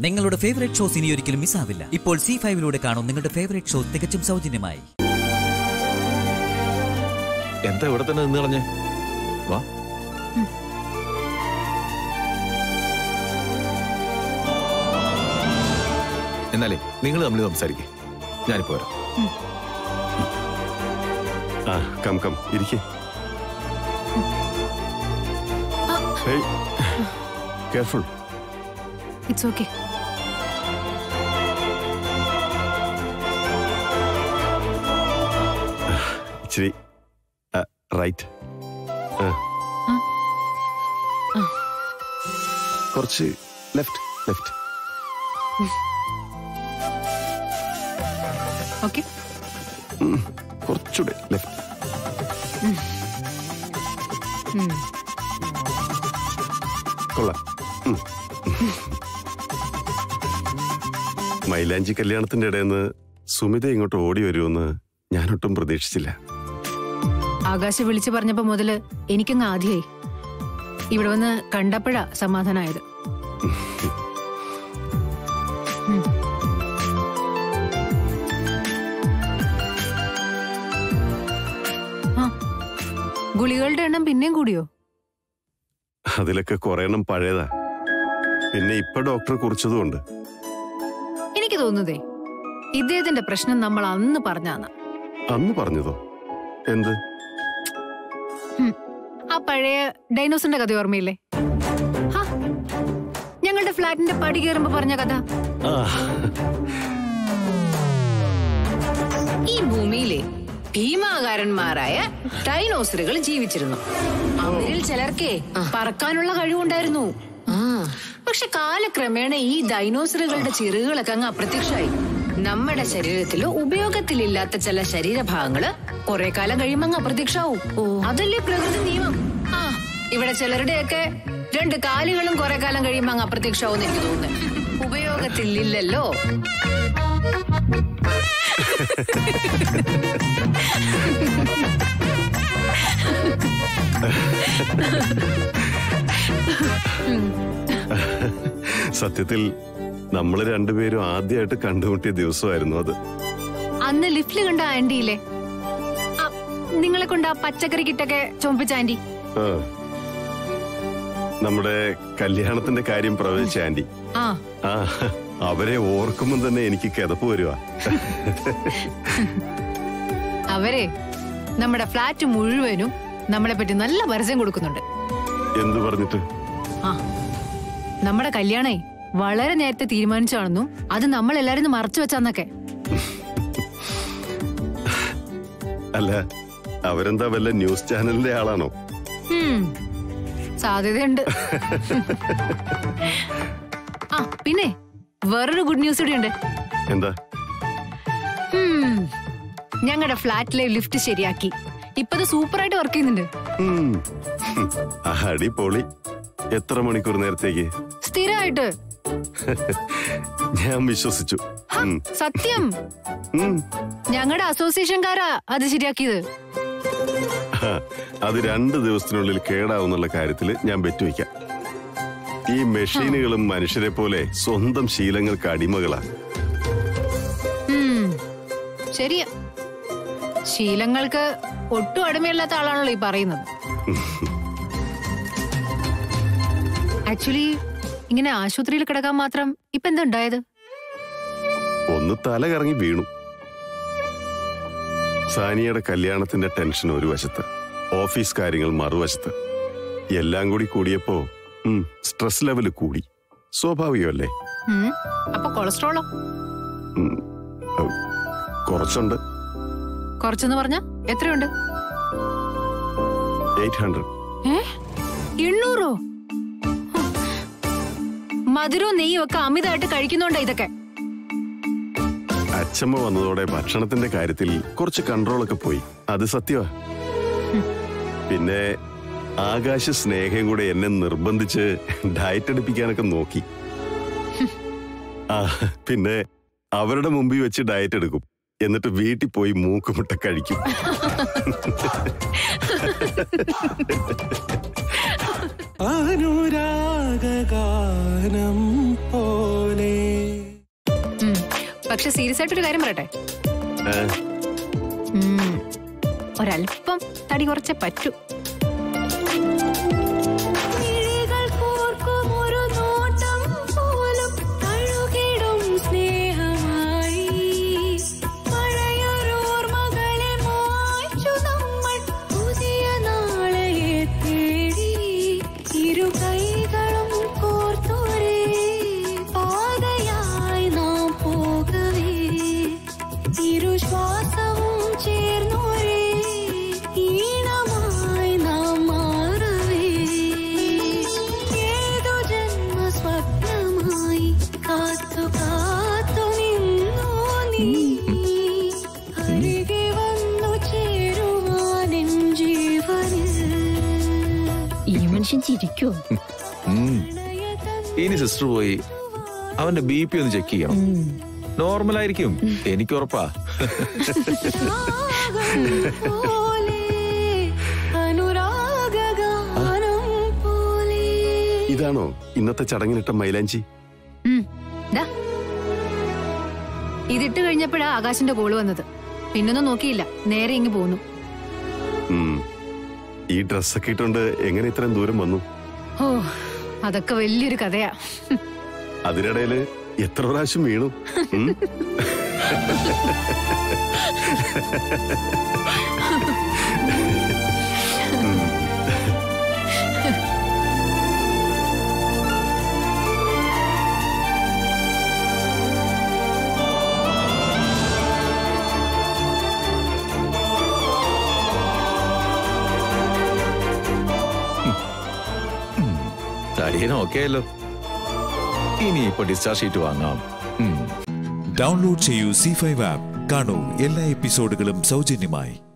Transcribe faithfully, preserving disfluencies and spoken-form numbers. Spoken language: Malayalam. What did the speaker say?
നിങ്ങളുടെ ഫേവറേറ്റ് ഷോസ് ഇനി ഒരിക്കലും മിസ്സാവില്ല. ഇപ്പോൾ സി ഫൈവിലൂടെ കാണും നിങ്ങളുടെ ഫേവറേറ്റ് ഷോ തികച്ചും സൗജന്യമായി. എന്താ ഇവിടെ തന്നെ നിന്ന് കളഞ്ഞേ? വാ. എന്നാലേ നിങ്ങൾ തമ്മിൽ സംസാരിക്കേ, ഞാനിപ്പോ വരാം. ആ കം കം ഇരിക്കേ. കെയർഫുൾ. It's okay. ഇച്ചിരി റൈറ്റ്, കുറച്ച് ലെഫ്റ്റ് ലെഫ്റ്റ്. ഓക്കേ, കുറച്ചുകൂടെ ലെഫ്റ്റ്. കൊള്ളാം. മൈലാഞ്ചി കല്യാണത്തിന്റെ ഇടയിന്ന് സുമിത ഇങ്ങോട്ട് ഓടി വരുമെന്ന് ഞാനൊട്ടും പ്രതീക്ഷിച്ചില്ല. ആകാശ് വിളിച്ചു പറഞ്ഞപ്പോ മുതല് എനിക്കങ്ങ് ആദ്യമായി. ഇവിടെ വന്ന് കണ്ടപ്പോഴാ സമാധാനായത്. ഗുളികളുടെ എണ്ണം പിന്നെയും കൂടിയോ? അതിലൊക്കെ കുറെ എണ്ണം പഴയതാ. പിന്നെ ഇപ്പൊ ഡോക്ടർ കുറിച്ചതുകൊണ്ട്. എനിക്ക് തോന്നുന്നതേ ഇദ്ദേഹത്തിന്റെ പ്രശ്നം നമ്മൾ അന്ന് പറഞ്ഞാന്ന. അന്ന് പറഞ്ഞതോ? എന്ത്? ആ പഴയ ഡൈനോസറിന്റെ കഥ ഓർമ്മയില്ലേ? ഞങ്ങളുടെ ഫ്ലാറ്റിന്റെ പടി കയറുമ്പോ പറഞ്ഞ കഥ. ഈ ഭൂമിയിലെ ഭീമാകാരന്മാരായ ഡൈനോസറുകൾ ജീവിച്ചിരുന്നു. അവരിൽ ചിലർക്കേ പറക്കാനുള്ള കഴിവുണ്ടായിരുന്നു. പക്ഷെ കാലക്രമേണ ഈ ഡൈനോസറുകളുടെ ചിറകുകളൊക്കെ അങ്ങ് അപ്രത്യക്ഷമായി. നമ്മുടെ ശരീരത്തില് ഉപയോഗത്തിലില്ലാത്ത ചില ശരീരഭാഗങ്ങള് കുറെ കാലം കഴിയുമ്പോ അങ്ങ് അപ്രത്യക്ഷമാവും. അതല്ലേ പ്രകൃതി നിയമം. ആ ഇവിടെ ചിലരുടെയൊക്കെ രണ്ട് കാലുകളും കുറെ കാലം കഴിയുമ്പോ അങ്ങ് അപ്രത്യക്ഷമാവും എനിക്ക് തോന്നുന്നു. ഉപയോഗത്തിലില്ലല്ലോ. സത്യത്തിൽ നമ്മള് രണ്ടുപേരും ആദ്യമായിട്ട് കണ്ടുമുട്ടിയ ദിവസമായിരുന്നു അത്. അന്ന് ലിഫ്റ്റില് കണ്ട ആന്റിയില്ലേ, നിങ്ങളെ കൊണ്ട് ആ പച്ചക്കറി കിട്ടൊക്കെ ചുമപ്പിച്ച ആന്റി. നമ്മുടെ കല്യാണത്തിന്റെ കാര്യം പ്രവചിച്ച ആന്റി. ആ അവരെ ഓർക്കുമ്പോ തന്നെ എനിക്ക് കിതപ്പ് വരുവാ. അവരെ നമ്മുടെ ഫ്ലാറ്റ് മുഴുവനും നമ്മളെ പറ്റി നല്ല പരസ്യം കൊടുക്കുന്നുണ്ട്. എന്തു പറഞ്ഞിട്ട്? ആ നമ്മുടെ കല്യാണേ വളരെ നേരത്തെ തീരുമാനിച്ചാണെന്നും അത് നമ്മൾ എല്ലാരും മറച്ചു വെച്ചാന്നൊക്കെ. അല്ല അവരെന്താ വല്ല ന്യൂസ് ചാനലിന്റെ ആളാണോ? സാധ്യതയുണ്ട്. ആ പിന്നെ വേറൊരു ഗുഡ് ന്യൂസ് കൂടി ഉണ്ട്. എന്താ? ഞങ്ങളുടെ ഫ്ലാറ്റിലെ ലിഫ്റ്റ് ശരിയാക്കി. ഇപ്പത് സൂപ്പറായിട്ട് വർക്ക് ചെയ്യുന്നുണ്ട്. അടിപൊളി. എത്ര മണിക്കൂർ നേരത്തേക്ക്? സ്ഥിരമായിട്ട്. ഞാൻ വിശ്വസിച്ചു. സത്യം. ഞങ്ങളുടെ അസോസിയേഷൻകാരാ അത് ശരിയാക്കിയത്. അത് രണ്ട് ദിവസത്തിനുള്ളിൽ കേടാവുന്നുള്ള കാര്യത്തില് ഞാൻ ബെറ്റുവയ്ക്കാം. ഈ മെഷീനുകളും മനുഷ്യരെ പോലെ സ്വന്തം ശീലങ്ങൾക്ക് അടിമകളാ. ശരിയാ, ശീലങ്ങൾക്ക് ഒട്ടും അടിമയില്ലാത്ത ആളാണല്ലോ ഈ പറയുന്നത്. ആക്ച്വലി ഇങ്ങനെ ആശുപത്രിയിൽ കിടക്കാൻ മാത്രം ഇപ്പൊ എന്താ ഉണ്ടായത്? ഒന്ന് തല കറങ്ങി വീണു. സാനിയുടെ കല്യാണത്തിന്റെ ടെൻഷൻ ഒരു വശത്ത്, ഓഫീസ് കാര്യങ്ങൾ മറുവശത്ത്. എല്ലാം കൂടി കൂടിയപ്പോ സ്ട്രെസ് ലെവല് കൂടി. സ്വാഭാവികമല്ലേ? അപ്പൊ കൊളസ്ട്രോളോ? കുറച്ചുണ്ട്. കുറച്ചെന്ന് പറഞ്ഞ എത്രയുണ്ട്? Eight hundred. എണ്ണൂറോ? മധുരവും നെയ്യും ഒക്കെ അമിതമായിട്ട് കഴിക്കുന്നുണ്ടോ ഇതൊക്കെ? അച്ഛമ്മ വന്നതോടെ ഭക്ഷണത്തിന്റെ കാര്യത്തിൽ കുറച്ച് കൺട്രോളൊക്കെ പോയി. അത് സത്യമാ. പിന്നെ ആകാശ സ്നേഹയും കൂടെ എന്നെ നിർബന്ധിച്ച് ഡയറ്റ് എടുപ്പിക്കാനൊക്കെ നോക്കി. ആ പിന്നെ അവരുടെ മുമ്പിൽ വെച്ച് ഡയറ്റ് എടുക്കും, എന്നിട്ട് വീട്ടിൽ പോയി മൂക്കുമുട്ട കഴിക്കും. അനുരാഗ ഗാനം പോലെ പക്ഷെ സീരിയസ് ആയിട്ടൊരു കാര്യം പറയട്ടെ, ഒരല്പം തടി കുറച്ചേ പറ്റൂ. ചിരിക്കോ? ഇനി സിസ്റ്റർ പോയി അവന്റെ ബി പി ഒന്ന് ചെക്ക് ചെയ്യണം. നോർമൽ ആയിരിക്കും, എനിക്ക് ഉറപ്പാ. ഇതാണോ ഇന്നത്തെ ചടങ്ങിനിട്ട മൈലാഞ്ചി? ഇതിട്ട് കഴിഞ്ഞപ്പോഴാ ആകാശിന്റെ കോള് വന്നത്. പിന്നൊന്നും നോക്കിയില്ല, നേരെ ഇങ്ങ് പോന്നു. ഈ ഡ്രസ്സൊക്കെ ഇട്ടുകൊണ്ട് എങ്ങനെ ഇത്രയും ദൂരം വന്നു? ഓ, അതൊക്കെ വലിയൊരു കഥയാ. അതിനിടയില് എത്ര പ്രാവശ്യം വീണു? ഓക്കെയല്ലോ, ഇനി ഇപ്പൊ ഡിസ്ചാർജ് ഷീറ്റ് വാങ്ങാം. ഡൗൺലോഡ് ചെയ്യൂ സി ഫൈവ് ആപ്പ്. കാണൂ എല്ലാ എപ്പിസോഡുകളും സൗജന്യമായി.